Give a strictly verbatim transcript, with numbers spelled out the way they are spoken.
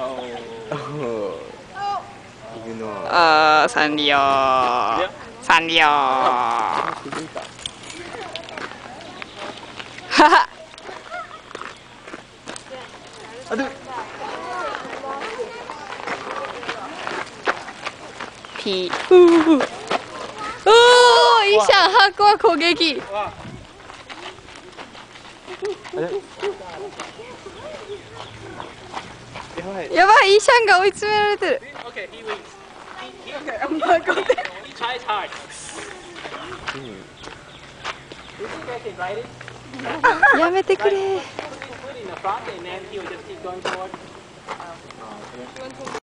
ああ、サンリオ。サンリオ。はは。ピー。おお、イシャン、箱は攻撃。やばい、イシャンが追い詰められてる。やめてくれ。